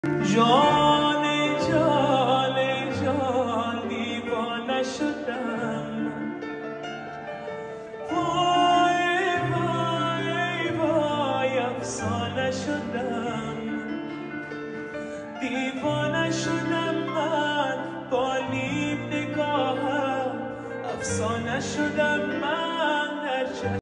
جان جان جان دیوانه شدم، وای وای وای افسانه شدم، دیوانه شدم من با نیم نگاهم، افسانه شدم من